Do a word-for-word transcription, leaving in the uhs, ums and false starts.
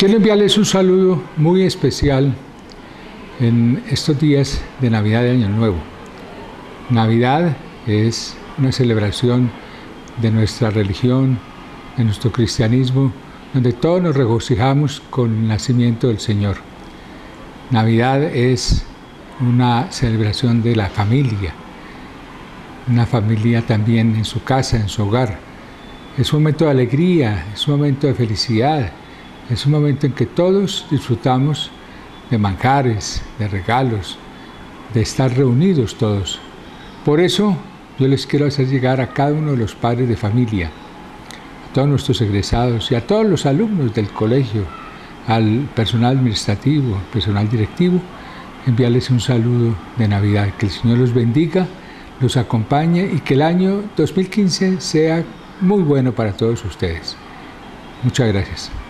Quiero enviarles un saludo muy especial en estos días de Navidad y Año Nuevo. Navidad es una celebración de nuestra religión, de nuestro cristianismo, donde todos nos regocijamos con el nacimiento del Señor. Navidad es una celebración de la familia, una familia también en su casa, en su hogar. Es un momento de alegría, es un momento de felicidad, es un momento en que todos disfrutamos de manjares, de regalos, de estar reunidos todos. Por eso yo les quiero hacer llegar a cada uno de los padres de familia, a todos nuestros egresados y a todos los alumnos del colegio, al personal administrativo, al personal directivo, enviarles un saludo de Navidad. Que el Señor los bendiga, los acompañe y que el año dos mil quince sea muy bueno para todos ustedes. Muchas gracias.